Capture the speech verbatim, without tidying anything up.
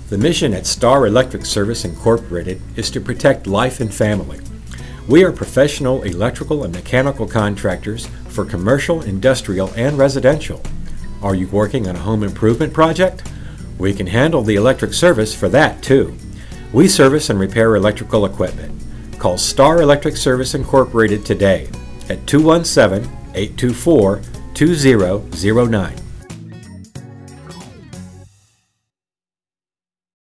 The mission at Star Electric Service Incorporated is to protect life and family. We are professional electrical and mechanical contractors for commercial, industrial, and residential. Are you working on a home improvement project? We can handle the electric service for that too. We service and repair electrical equipment. Call Star Electric Service Incorporated today at two one seven, eight two four, two zero zero nine.